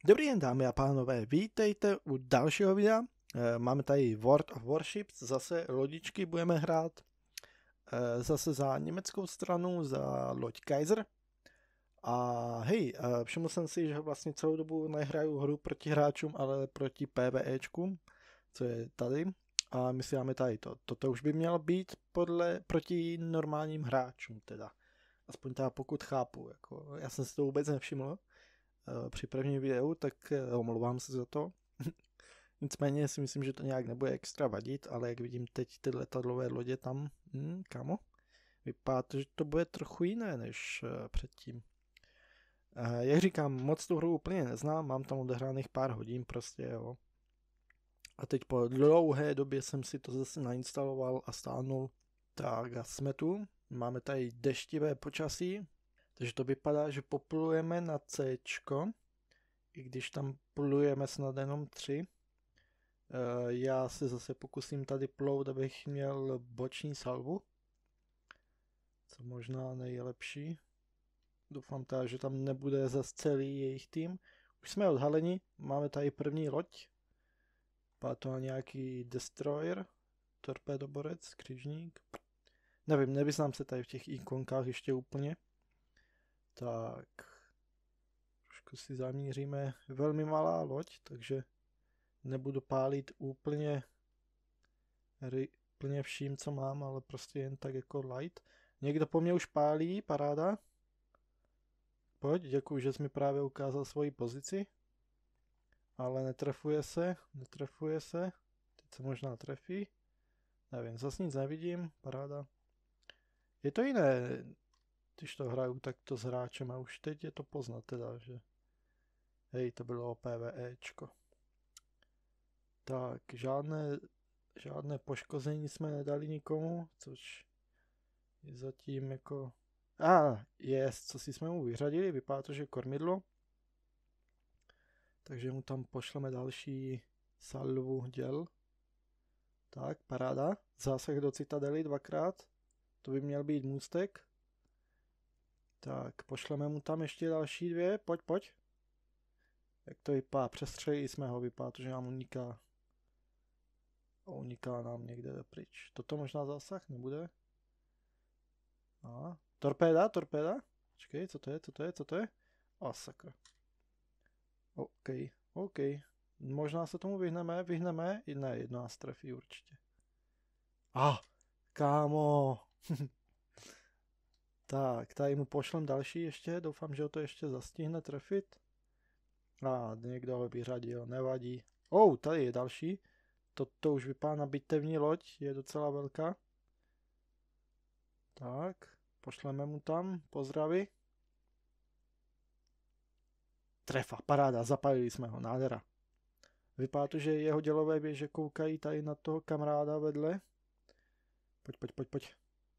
Dobrý den, dámy a pánové, vítejte u dalšího videa. Máme tady World of Warships, zase lodičky budeme hrát. Zase za německou stranu, za loď Kaiser. A hej, všiml jsem si, že vlastně celou dobu nehraju hru proti hráčům, ale proti PvEčkům, co je tady. A my si dáme tady to. Toto už by mělo být proti normálním hráčům teda. Aspoň teda pokud chápu, jako, já jsem si to vůbec nevšiml při prvním videu, tak omlouvám se za to. Nicméně si myslím, že to nějak nebude extra vadit, ale jak vidím teď ty letadlové lodě tam, kamo, vypadá to, že to bude trochu jiné než předtím. Jak říkám, moc tu hru úplně neznám, mám tam odehraných pár hodin prostě, jo. A teď po dlouhé době jsem si to zase nainstaloval a stáhnul. Tak a jsme tu, máme tady deštivé počasí, takže to vypadá, že poplujeme na C, i když tam plujeme snad jenom 3. Já se zase pokusím tady plout, abych měl boční salvu, co možná nejlepší. Doufám teda, že tam nebude zase celý jejich tým. Už jsme odhaleni, máme tady první loď. Vypadá to na nějaký destroyer, torpédoborec, křižník. Nevím, nevyznám se tady v těch ikonkách ještě úplně. Tak, trošku si zamíříme. Velmi malá loď, takže nebudu pálit úplně vším, co mám, ale prostě jen tak jako light. Někdo po mně už pálí, paráda. Pojď, děkuji, že jsi mi právě ukázal svoji pozici. Ale netrefuje se. Teď se možná trefí. Nevím, zase nic nevidím, paráda. Je to jiné, když to hraju takto s hráčem a už teď je to poznat teda, že hej, to bylo PvEčko. Tak, žádné poškození jsme nedali nikomu, což je zatím jako... co si jsme mu vyřadili, vypadá to, že kormidlo. Takže mu tam pošleme další salvu děl. Tak, paráda. Zásah do citadely 2x. To by měl být můstek. Tak, pošleme mu tam ještě další 2. Pojď. Jak to vypadá? Přestřelili jsme ho, vypadá to, že nám uniká. Uniká nám někde pryč. Toto možná zásah nebude. Torpéda. Počkej, co to je? Sakra. OK. Možná se tomu vyhneme. Ne, jedno nás trefí určitě. Kámo. Tak, tady mu pošlem další ještě, doufám, že ho to ještě zastihne trefit. Někdo ho vyřadil, nevadí. Tady je další. To už vypadá na bitevní loď, je docela velká. Tak, pošleme mu tam, pozdravy. Trefa, paráda, zapalili jsme ho, nádhera. Vypadá to, že jeho dělové věže koukají tady na toho kamaráda vedle. Pojď.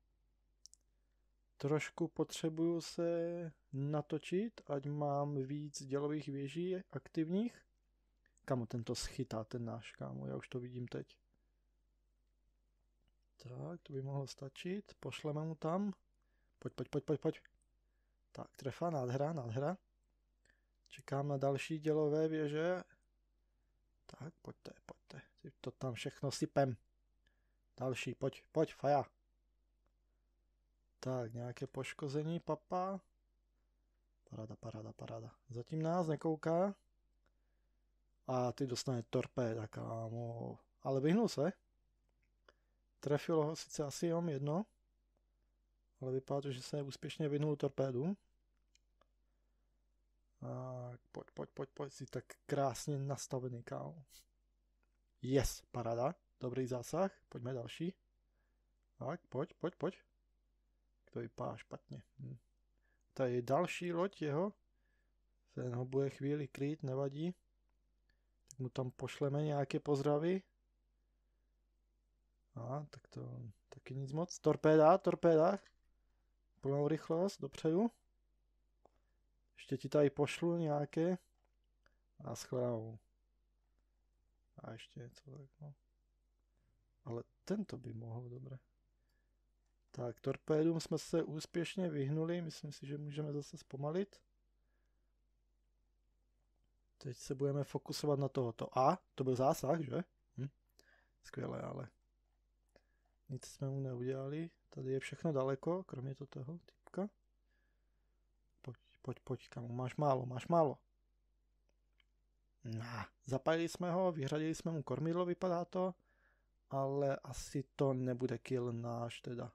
Trošku potřebuju se natočit, ať mám víc dělových věží aktivních. Kamo, ten to schytá, ten náš, kámo, já už to vidím teď. Tak, to by mohlo stačit, pošleme mu tam. Pojď. Tak, trefa, nádhera. Čekám na další dělové věže. Tak, pojďte. To tam všechno sypem. Další, pojď, faja. Tak, nějaké poškození, papa. Paráda. Zatím nás nekouká. Ty dostane torpéda, kámo. Ale vyhnul se. Trefilo ho sice asi jenom jedno. Ale vypadá to, že se úspěšně vyhnul torpédu. Pojď, si tak krásně nastavený, kámo. Yes, paráda. Dobrý zásah. Pojďme další. Tak, pojď. To vypadá špatně. Tady je další loď jeho. Ten ho bude chvíli krýt, nevadí. Tak mu tam pošleme nějaké pozdravy. Tak to taky nic moc. Torpéda. Plnou rychlost, dopředu. Ještě ti tady pošlu nějaké. Naschledanou. A ještě něco tak, Ale tento by mohl, dobré. Tak, torpédům jsme se úspěšně vyhnuli, myslím si, že můžeme zase zpomalit. Teď se budeme fokusovat na tohoto. A, to byl zásah, že? Skvěle, ale nic jsme mu neudělali. Tady je všechno daleko, kromě toho typka. Pojď, kamu, máš málo. Zapálili jsme ho, vyhradili jsme mu kormidlo, vypadá to, ale asi to nebude kill náš teda.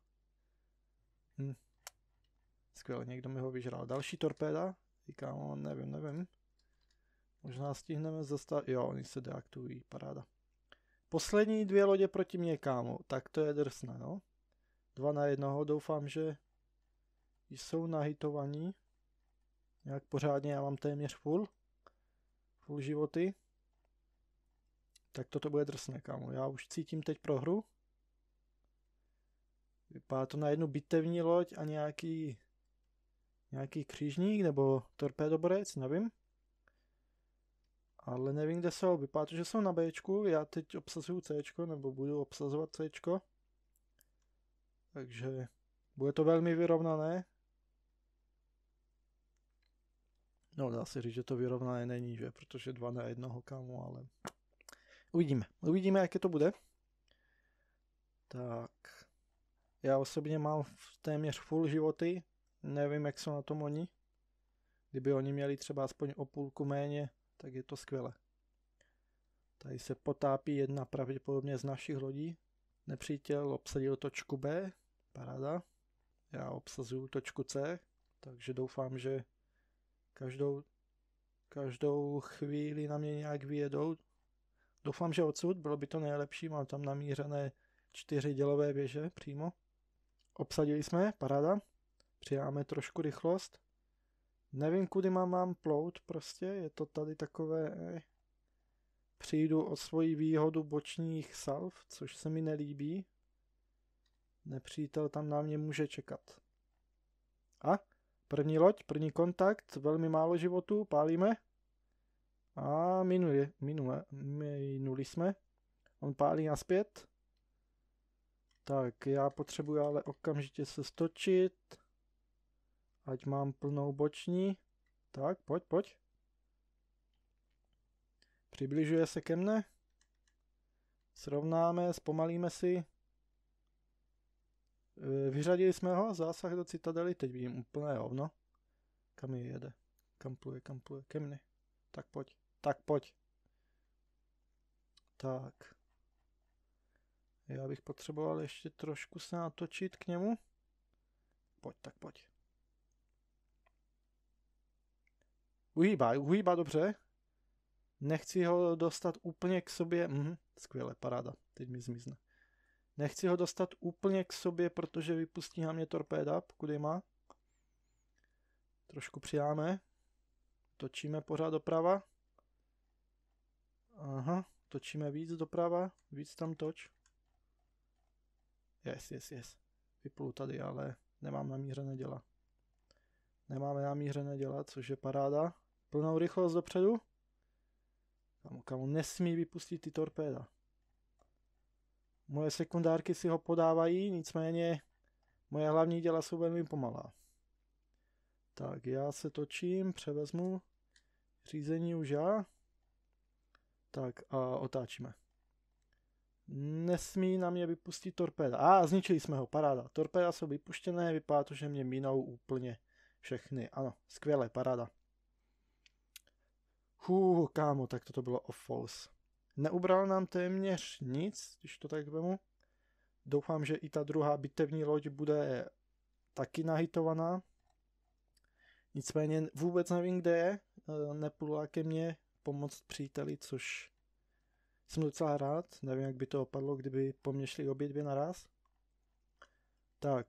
Skvěle, někdo mi ho vyžral. Další torpéda, říkám, nevím. Možná stihneme zastavit, jo, oni se deaktivují, paráda. Poslední 2 lodě proti mě, kámo, tak to je drsné, no. 2 na 1, doufám, že jsou nahitovaní. Nějak pořádně, já mám téměř full životy. Tak toto bude drsné, kámo. Já už cítím teď prohru. Vypadá to na jednu bitevní loď a nějaký křížník nebo torpédoborec, nevím. Ale nevím, kde jsou. Vypadá to, že jsou na Bčku. Já teď obsazuju Cčko, nebo budu obsazovat Cčko. Takže bude to velmi vyrovnané. No, dá se říct, že to vyrovnané není, že? Protože 2 na 1, kámo, ale uvidíme, jaké to bude. Tak. Já osobně mám téměř full životy. Nevím, jak jsou na tom oni. Kdyby oni měli třeba aspoň o půlku méně, tak je to skvělé. Tady se potápí jedna pravděpodobně z našich lodí. Nepřítel obsadil točku B. Paráda. Já obsazuju točku C. Takže doufám, že každou chvíli na mě nějak vyjedou. Doufám, že odsud, bylo by to nejlepší. Mám tam namířené 4 dělové věže přímo. Obsadili jsme, paráda. Přidáme trošku rychlost. Nevím, kudy mám plout, prostě. Je to tady takové... Přijdu o svoji výhodu bočních salv, což se mi nelíbí. Nepřítel tam na mě může čekat. A? První loď, první kontakt, velmi málo životů, pálíme. A minuli jsme. On pálí naspět. Tak, já potřebuji ale okamžitě se stočit. Ať mám plnou boční. Tak, pojď. Přibližuje se ke mne. Srovnáme, zpomalíme si. Vyřadili jsme ho, zásah do citadely, teď vidím úplné hovno. Kam jede? Kam pluje, ke mně. Tak pojď. Tak. Já bych potřeboval ještě trošku se natočit k němu. Pojď. Uhýbá dobře. Nechci ho dostat úplně k sobě. Skvěle, paráda. Teď mi zmizne. Nechci ho dostat úplně k sobě, protože vypustí na mě torpéda, pokud je má. Trošku přidáme. Točíme pořád doprava. Aha, točíme víc doprava. Víc tam toč. Yes. Vyplu tady, ale nemám namířené děla. Nemáme namířené děla, což je paráda. Plnou rychlost dopředu. Kamu nesmí vypustit ty torpéda. Moje sekundárky si ho podávají, nicméně moje hlavní děla jsou velmi pomalá. Tak, já se točím, převezmu řízení už já. Tak a otáčíme. Nesmí na mě vypustit torpéda. Zničili jsme ho, paráda. Torpéda jsou vypuštěné, vypadá to, že mě minou úplně všechny. Ano, skvěle, paráda. Kámo, tak toto bylo off false. Neubral nám téměř nic, když to tak vemu. Doufám, že i ta druhá bitevní loď bude taky nahitovaná. Nicméně vůbec nevím, kde je. Neplula ke mně pomoct příteli, což jsem docela rád. Nevím, jak by to opadlo, kdyby po mně šli obě dvě naraz. Tak.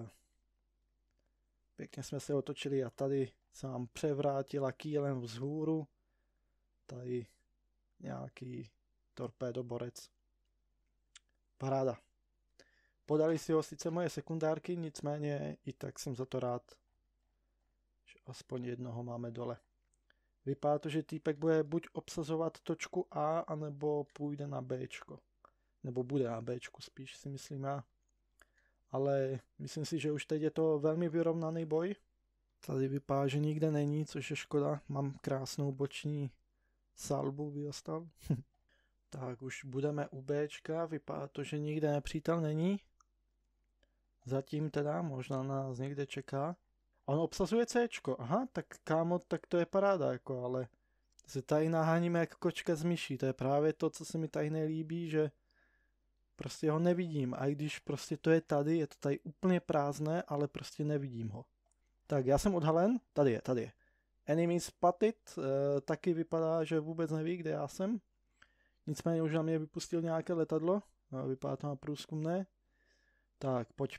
Pěkně jsme se otočili a tady se nám převrátila kýlem vzhůru. Tady nějaký torpédoborec. Paráda. Podali si ho sice moje sekundárky, nicméně i tak jsem za to rád, že aspoň jednoho máme dole. Vypadá to, že týpek bude buď obsazovat točku A, anebo půjde na Bčko. Nebo bude na Bčku spíš, si myslím já. Ale myslím si, že už teď je to velmi vyrovnaný boj. Tady vypadá, že nikde není, což je škoda. Mám krásnou boční salbu by dostal. Tak už budeme u Bčka, vypadá to, že nikde nepřítel není. Zatím teda, možná nás někde čeká. On obsazuje Cčko, aha, tak kámo, tak to je paráda, jako, ale se tady naháníme jak kočka z myší, to je právě to, co se mi tady nelíbí, že prostě ho nevidím, a i když prostě to je tady úplně prázdné, ale prostě nevidím ho. Tak já jsem odhalen, tady je. Enemy spotted, taky vypadá, že vůbec neví, kde já jsem. Nicméně už na mě vypustil nějaké letadlo, vypadá to na průzkumné. Tak, pojď.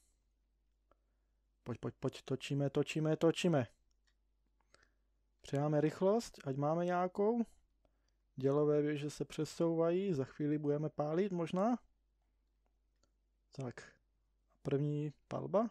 Pojď, točíme. Přidáme rychlost, ať máme nějakou. Dělové věže se přesouvají, za chvíli budeme pálit možná. Tak, první palba.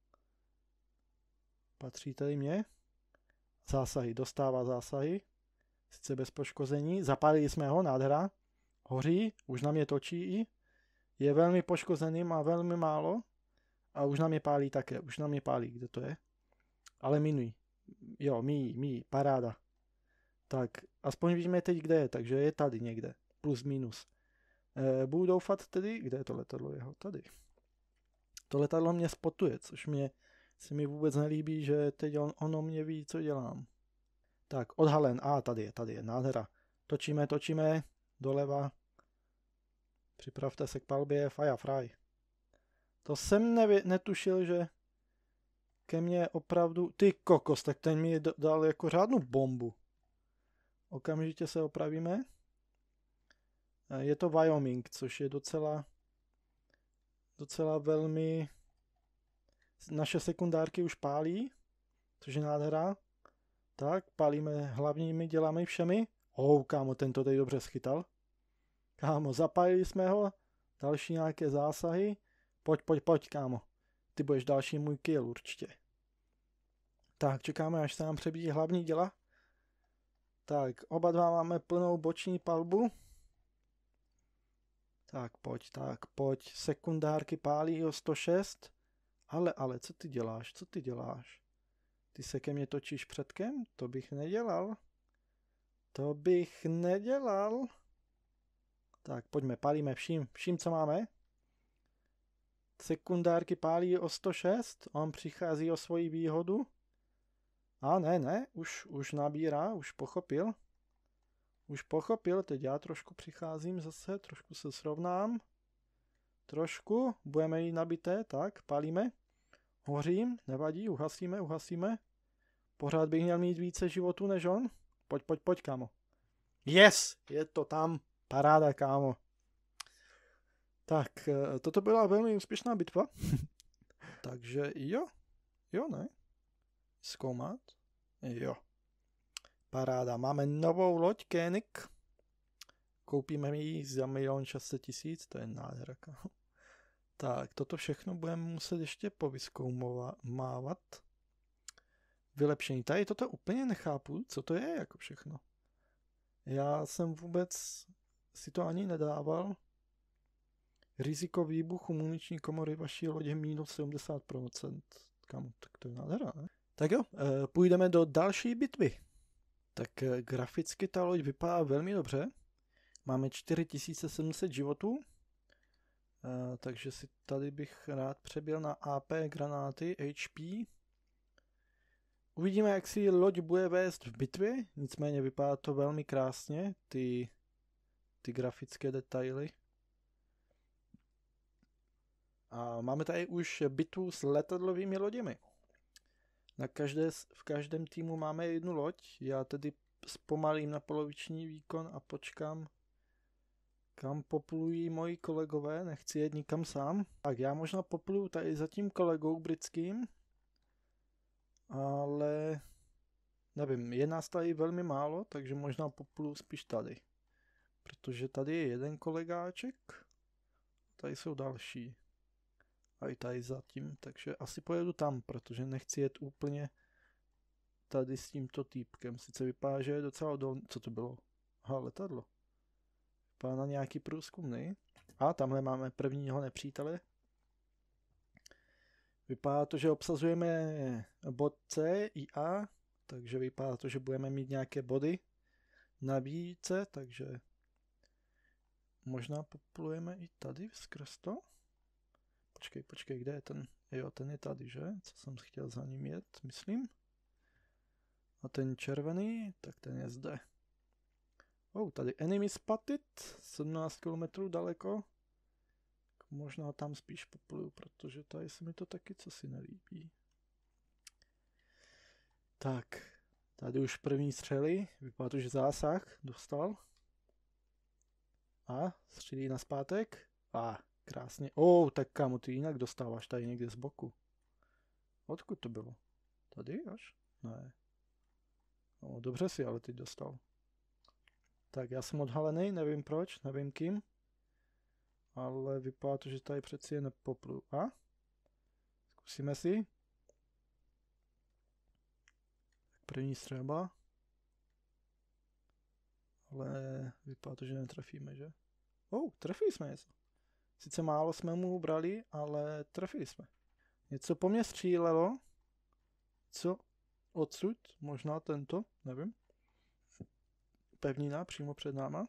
Patří tady mě. Zásahy, dostává zásahy. Sice bez poškození. Zapálili jsme ho, nádhera. Hoří, už na mě točí. Je velmi poškozený, má velmi málo. A už na mě pálí také. Kde to je? Ale minují. Jo, míjí, paráda. Tak, aspoň víme teď, kde je, takže je tady někde. Plus, minus. Budu doufat tedy, kde je to letadlo jeho? Tady. To letadlo mě spotuje, což se mi vůbec nelíbí, že teď ono mě ví, co dělám. Tak, odhalen. Tady je, nádhera. Točíme, doleva. Připravte se k palbě, fry. To jsem netušil, že ke mně opravdu... Ty kokos, tak ten mi dal jako řádnou bombu. Okamžitě se opravíme. Je to Wyoming, což je docela velmi... Naše sekundárky už pálí, což je nádhera. Tak, pálíme hlavními, děláme všemi. Kámo, ten to tady dobře schytal. Kámo, zapálili jsme ho. Další nějaké zásahy. Pojď, kámo. Ty budeš další můj kill určitě. Tak, čekáme, až se nám přebíjí hlavní děla. Tak, oba dva máme plnou boční palbu. Tak, pojď. Sekundárky pálí o 106. Ale, co ty děláš? Ty se ke mně točíš předkem? To bych nedělal. Tak, pojďme, pálíme vším, co máme. Sekundárky pálí o 106. On přichází o svoji výhodu. Ne, už nabírá, už pochopil, teď já trošku přicházím zase, trošku se srovnám. Budeme jít nabité, tak, pálíme. Hořím, nevadí, uhasíme. Pořád bych měl mít více životů než on. Pojď, kámo. Yes, je to tam, paráda, kámo. Tak, toto byla velmi úspěšná bitva. Takže jo, ne? Zkoumat? Jo. Paráda, máme novou loď Koenig. Koupíme ji za 1 600 000, to je nádhera. Tak, toto všechno budeme muset ještě povyzkoumávat. Vylepšení. Tady toto úplně nechápu, co to je jako všechno. Já jsem vůbec si to ani nedával. Riziko výbuchu muniční komory vaší lodě minus 70%. Kam, tak to je nádhera, ne? Tak jo, půjdeme do další bitvy. Tak graficky ta loď vypadá velmi dobře. Máme 4700 životů. Takže si tady bych rád přebil na AP granáty HP. Uvidíme, jak si loď bude vést v bitvě. Nicméně vypadá to velmi krásně. Ty grafické detaily. A máme tady už bitvu s letadlovými loděmi. V každém týmu máme jednu loď. Já tedy zpomalím na poloviční výkon a počkám, kam poplují moji kolegové. Nechci jet nikam sám. Tak já možná popluju tady za tím kolegou britským. Ale nevím, je nás tady velmi málo, takže možná popluju spíš tady. Protože tady je jeden kolegáček. Tady jsou další. A i tady zatím, takže asi pojedu tam, protože nechci jet úplně tady s tímto týpkem. Sice vypadá, že je docela odolný. Co to bylo? Letadlo. Vypadá na nějaký průzkumný. A tamhle máme prvního nepřítele. Vypadá to, že obsazujeme bod C i A, takže vypadá to, že budeme mít nějaké body. nabíjíce, takže možná poplujeme i tady skrz to. Počkej, kde je ten? Jo, ten je tady, že? Co jsem chtěl za ním jet, myslím. A ten červený, tak ten je zde. Tady enemy spotted, 17 km daleko. Možná tam spíš popluju, protože tady se mi to taky cosi nelíbí. Tak, tady už první střely, vypadá to, že zásah dostal. A střílí nazpátek. Krásně. Tak kámo, ty jinak dostáváš tady někde z boku. Odkud to bylo? Tady až? Ne. Dobře si ale teď dostal. Tak já jsem odhalený, nevím proč, nevím kým. Ale vypadá to, že tady přeci je nepoplu. Zkusíme si. První střelba. Ale vypadá to, že netrefíme, že? Trefili jsme něco. Sice málo jsme mu ubrali, ale trefili jsme. Něco po mně střílelo. Co? Odsud? Možná tento? Nevím. Pevnina přímo před náma.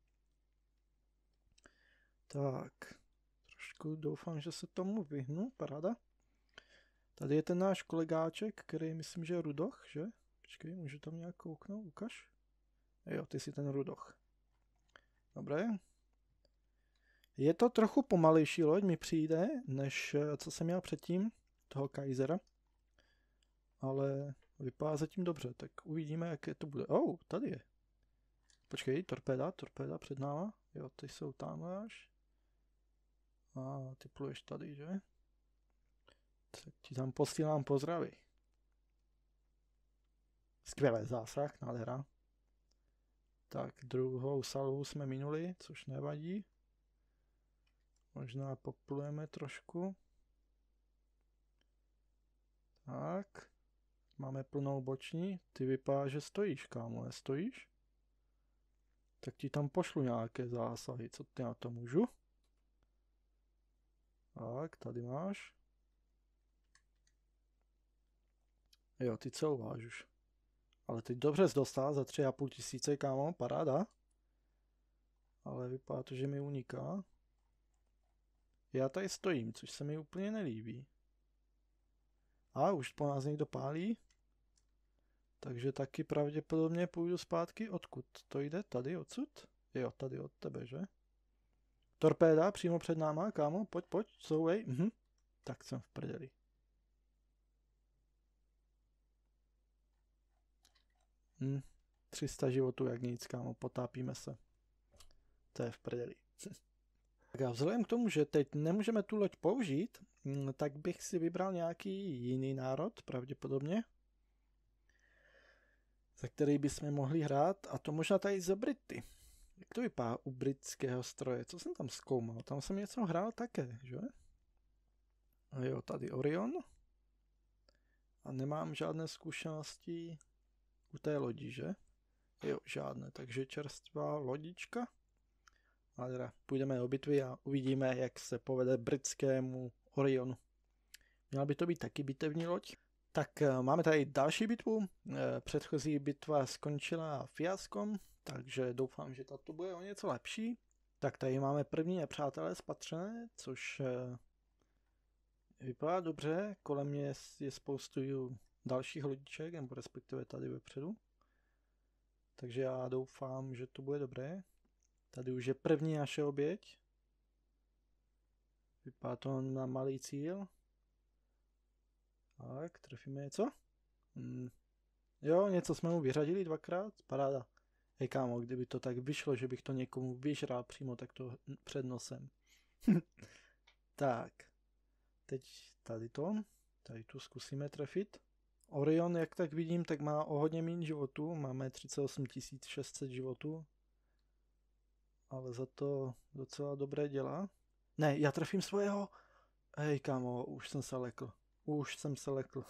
Tak. Trošku doufám, že se tomu vyhnu. Paráda. Tady je ten náš kolegáček, který myslím, že je Rudoch, že? Počkej, můžu tam nějak kouknout? Ukaž. Jo, ty jsi ten Rudoch. Dobré. Je to trochu pomalejší loď, mi přijde, než co jsem měl předtím, toho Kaisera. Ale vypadá zatím dobře, tak uvidíme, jaké to bude. Tady je. Počkej, torpéda před náma. Jo, ty jsou tam až. A ty pluješ tady, že? Tak ti tam posílám pozdravy. Skvělý zásah, nádhera. Tak, druhou salvu jsme minuli, což nevadí. Možná poplujeme trošku. Tak. Máme plnou boční. Ty vypadá, že stojíš, kámo, nestojíš? Tak ti tam pošlu nějaké zásahy, co ty na to můžu? Tak, tady máš. Jo, ty couváš už. Ale teď dobře jsi dostal za 3,5 tisíce, kámo, paráda. Ale vypadá to, že mi uniká. Já tady stojím, což se mi úplně nelíbí. Už po nás někdo pálí. Takže taky pravděpodobně půjdu zpátky. Odkud to jde? Tady, odsud? Jo, tady od tebe, že? Torpéda přímo před náma, kámo, pojď, couvej. Tak jsem v prdeli. Hm, 300 životů jak nic, kámo, potápíme se. To je v prdeli. Tak a vzhledem k tomu, že teď nemůžeme tu loď použít, tak bych si vybral nějaký jiný národ, pravděpodobně, za který bychom mohli hrát, a to možná tady za Brity. Jak to vypadá u britského stroje? Co jsem tam zkoumal? Tam jsem něco hrál také, že? A jo, tady Orion. A nemám žádné zkušenosti u té lodi, že? Jo, žádné, takže čerstvá lodička. A teda půjdeme do bitvy a uvidíme, jak se povede britskému Orionu. Měla by to být taky bitevní loď. Tak máme tady další bitvu. Předchozí bitva skončila fiaskom, takže doufám, že tato bude o něco lepší. Tak tady máme první nepřátelé spatřené, což vypadá dobře. Kolem mě je spoustu dalších lodiček, nebo respektive tady vepředu. Takže já doufám, že to bude dobré. Tady už je první naše oběť. Vypadá to na malý cíl. Tak, trefíme něco? Jo, něco jsme mu vyřadili dvakrát, paráda. Hej kámo, kdyby to tak vyšlo, že bych to někomu vyžral přímo takto před nosem. Tak, teď tady tu zkusíme trefit. Orion, jak tak vidím, tak má o hodně méně životů, máme 38 600 životů. Ale za to docela dobré dělá. Ne, já trefím svého. Hej kámo, už jsem se lekl.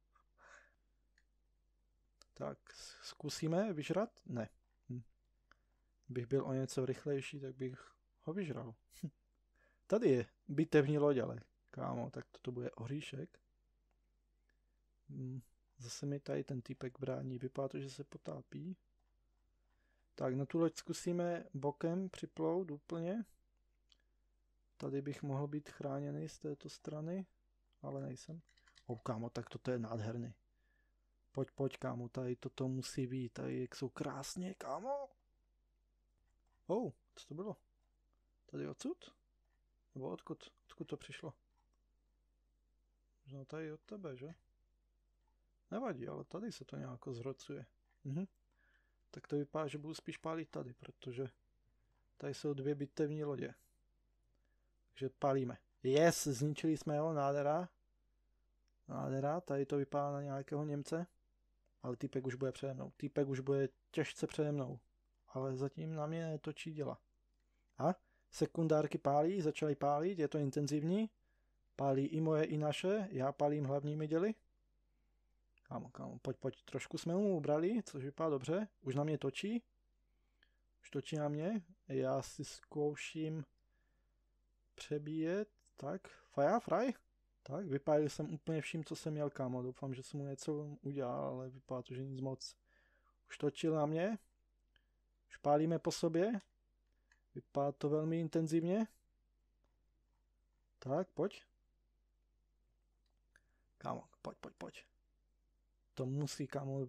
Tak, zkusíme vyžrat? Ne. Bych byl o něco rychlejší, tak bych ho vyžral. Tady je bitevní loď, ale kámo, tak to bude oříšek. Zase mi tady ten týpek brání, vypadá to, že se potápí. Tak na tu loď zkusíme bokem připlout úplně. Tady bych mohl být chráněný z této strany, ale nejsem. Kámo, tak toto je nádherný. Pojď, kámo, tady toto musí být, tady jak jsou krásně, kámo. Co to bylo? Tady odsud? Nebo odkud to přišlo? Možná tady od tebe, že? Nevadí, ale tady se to nějak zhrocuje. Tak to vypadá, že budu spíš pálit tady, protože tady jsou 2 bitevní lodě. Takže pálíme. Yes, zničili jsme ho, nádhera. Nádhera, tady to vypadá na nějakého Němce. Ale týpek už bude přede mnou. Týpek už bude těžce přede mnou. Ale zatím na mě netočí děla. A sekundárky pálí, začaly pálit, je to intenzivní. Pálí i moje, i naše. Já pálím hlavními děly. Kámo, pojď. Trošku jsme mu ubrali, což vypadá dobře. Už na mě točí. Už točí na mě. Já si zkouším přebíjet. Tak, fry. Tak, vypálil jsem úplně vším, co jsem měl, kámo. Doufám, že jsem mu něco udělal, ale vypadá to, že nic moc. Už točil na mě. Už pálíme po sobě. Vypadá to velmi intenzivně. Tak, pojď. Kámo, pojď. To musí, kámo.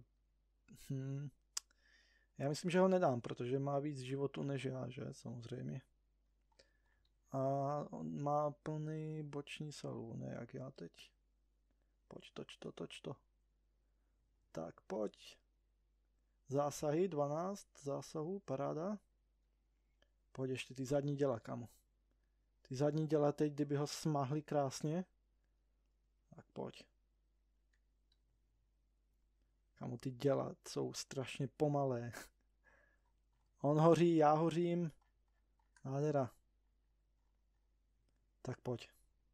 Já myslím, že ho nedám, protože má víc životu než já, že? Samozřejmě. A on má plný boční salvu, ne jak já teď. Pojď, toč to. Tak, pojď. Zásahy, 12 zásahů, paráda. Pojď ještě ty zadní děla, kámo. Ty zadní děla teď, kdyby ho smahli krásně. Tak pojď. Kámo, ty děla jsou strašně pomalé. On hoří, já hořím. Nádhera. Tak pojď.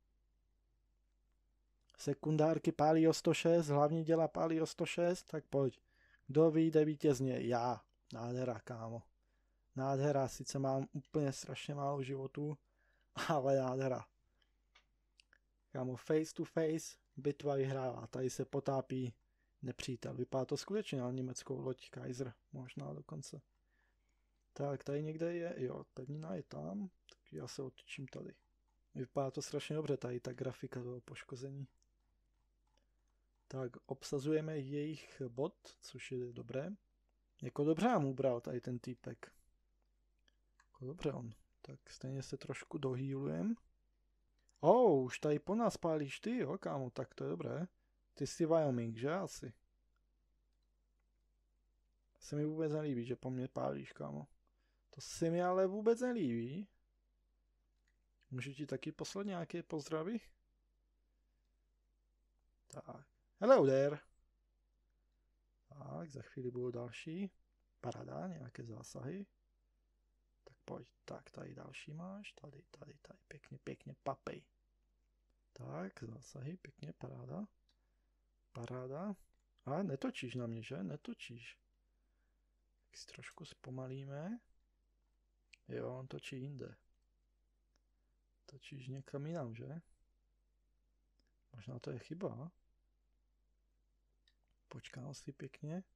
Sekundárky pálí o 106, hlavní děla pálí o 106, tak pojď. Kdo vyjde vítězně? Já. Nádhera, kámo. Nádhera, sice mám úplně strašně málo životů, ale nádhera. Kámo, face to face, bitva vyhrává. Tady se potápí nepřítel. Vypadá to skutečně na německou loď Kaiser, možná dokonce. Tak, tady někde je, jo, pevnina je tam, tak já se otočím tady. Vypadá to strašně dobře, tady ta grafika toho poškození. Tak, obsazujeme jejich bod, což je dobré. Jako dobře nám ubral tady ten týpek. Jako dobře on. Tak stejně se trošku dohýlujem. Už tady po nás pálíš ty, jo, kámo, tak to je dobré. Ty jsi Wyoming, že asi? Se mi vůbec nelíbí, že po mně pálíš, kámo. To se mi ale vůbec nelíbí. Můžu ti taky poslat nějaké pozdravy? Tak. Hello there. Tak, za chvíli budou další. Paráda, nějaké zásahy. Tak pojď, tak tady další máš. Tady, pěkně, papej. Tak, zásahy, pěkně, paráda. A netočíš na mě, že? Netočíš. Tak si trošku zpomalíme. Jo, on točí jinde. Točíš někam jinam, že? Možná to je chyba. Počkám si pěkně.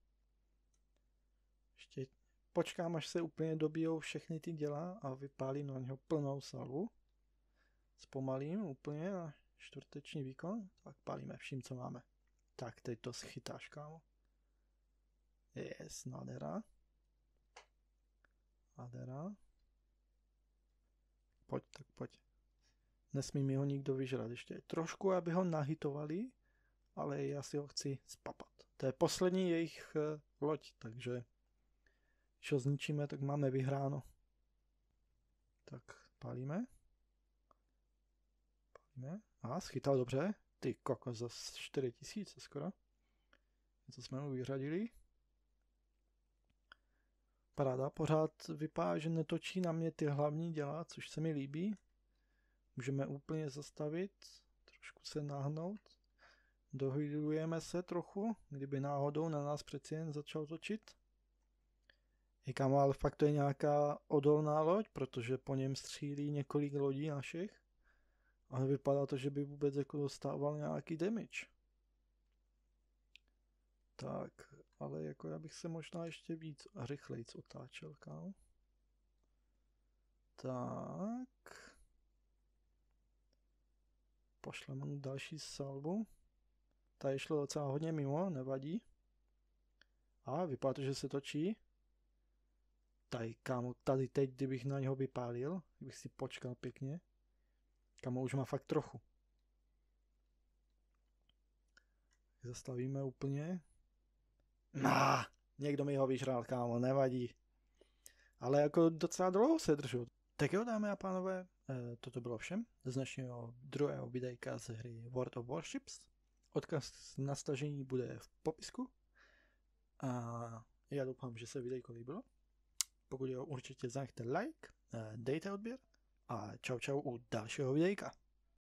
Ještě počkám, až se úplně dobijou všechny ty děla a vypálím na něho plnou salvu. Zpomalím úplně na čtvrteční výkon. Tak pálíme vším, co máme. Tak, teď to schytáš, kámo. Yes, nádhera. Pojď. Nesmí mi ho nikdo vyžrat ještě. Trošku, aby ho nahitovali, ale já si ho chci spapat. To je poslední jejich loď, takže když ho zničíme, tak máme vyhráno. Tak, pálíme. Schytal dobře. Ty kokos, za 4000 skoro. Něco jsme mu vyřadili. Paráda, pořád vypadá, že netočí na mě ty hlavní děla, což se mi líbí. Můžeme úplně zastavit, trošku se nahnout. Dohýlujeme se trochu, kdyby náhodou na nás přeci jen začal točit. Kámo, ale fakt to je nějaká odolná loď, protože po něm střílí několik lodí našich. Ale vypadá to, že by vůbec jako dostával nějaký damage. Tak, ale jako já bych se možná ještě víc a rychlejc otáčel, kámo. Tak. Pošleme mu další salvu. Tady šlo docela hodně mimo, nevadí. A vypadá to, že se točí. Tady, kámo, tady teď, kdybych na něho vypálil, kdybych si počkal pěkně. Kámo, už má fakt trochu. Zastavíme úplně. Někdo mi ho vyžral, kámo, nevadí. Ale jako docela dlouho se držu. Tak jo, dámy a pánové, toto bylo všem z dnešního druhého videjka z hry World of Warships. Odkaz na stažení bude v popisku. A já doufám, že se videjko líbilo. Pokud jo, určitě zanechte like, dejte odběr a čau čau u dalšího videjka.